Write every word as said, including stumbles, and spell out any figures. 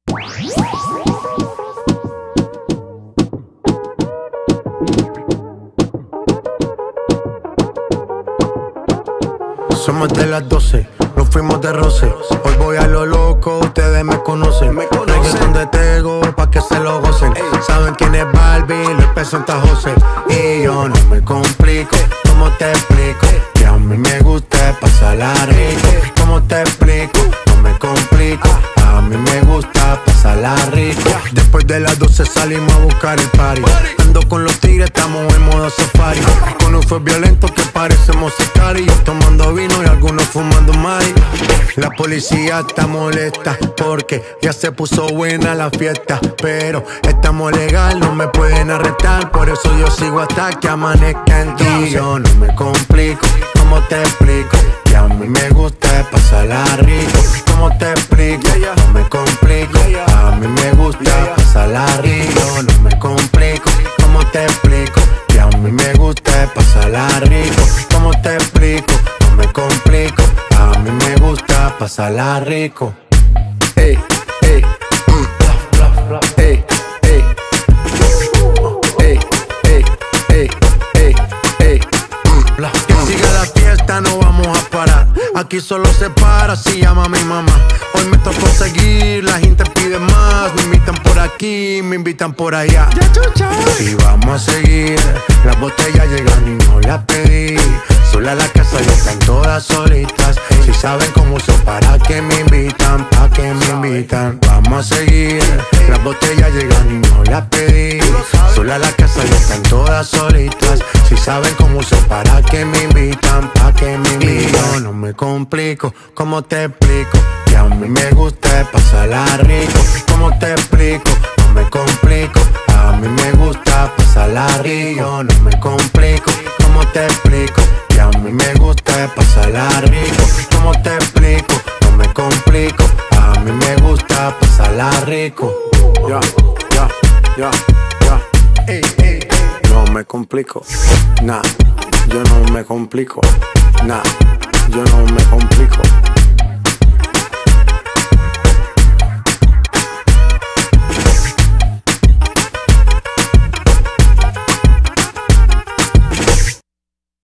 Somos de las doce, nos fuimos de roce. Hoy voy a lo loco, ustedes me conocen. Reggaeton de Tego, pa' que se lo gocen. Saben quién es Barbie, López Santa José. Y yo no me complico, ¿cómo te explico? Que a mí me gusta pasarla rico. ¿Cómo te explico? No me complico, a mí me gusta pasarla rico. Después de las doce salimos a buscar el party. Ando con los tigres, estamos en modo safari. Con un fue violento que parecemos sicari. Tomando vino y algunos fumando mari. La policía está molesta porque ya se puso buena la fiesta. Pero estamos legal, no me pueden arrestar. Por eso yo sigo hasta que amanezca en ti. Yo no me complico, ¿cómo te explico? Que a mí me gusta pasarla rico. ¿Cómo te explico? No me complico, a mí me gusta pasarla rico. No me complico, ¿cómo te explico? Que a mí me gusta pasarla rico. ¿Cómo te explico? No me complico, a mí me gusta pasarla rico. Ey, ey, mm. Ey, ey, ey, ey, ey, ey, ey, mm. Que siga la fiesta, no vamos a parar. Aquí solo se para si llama a mi mamá. Hoy me tocó seguir, la gente pide más. Me invitan por aquí, me invitan por allá. Y vamos a seguir, las botellas llegan y no las pedí. Sola la casa ya están todas solitas. Si saben cómo uso, para que me invitan, pa' que me invitan. Vamos a seguir, las botellas llegan y no las pedí. Sola la casa ya están todas solitas. Si saben cómo uso, para que me invitan, pa' que me invitan. Yo no me complico, ¿cómo te explico? Que a mí me gusta pasarla rico. ¿Cómo te explico? No me complico, a mí me gusta pasarla rico. Yo no me complico, ¿cómo te explico? Que a mí me gusta pasarla rico. ¿Cómo te explico? No me complico, a mí me gusta pasarla rico. Ya, ya, ya, ya. Ey, ey, ey. No me complico, nah, yo no me complico, nah, yo no me complico.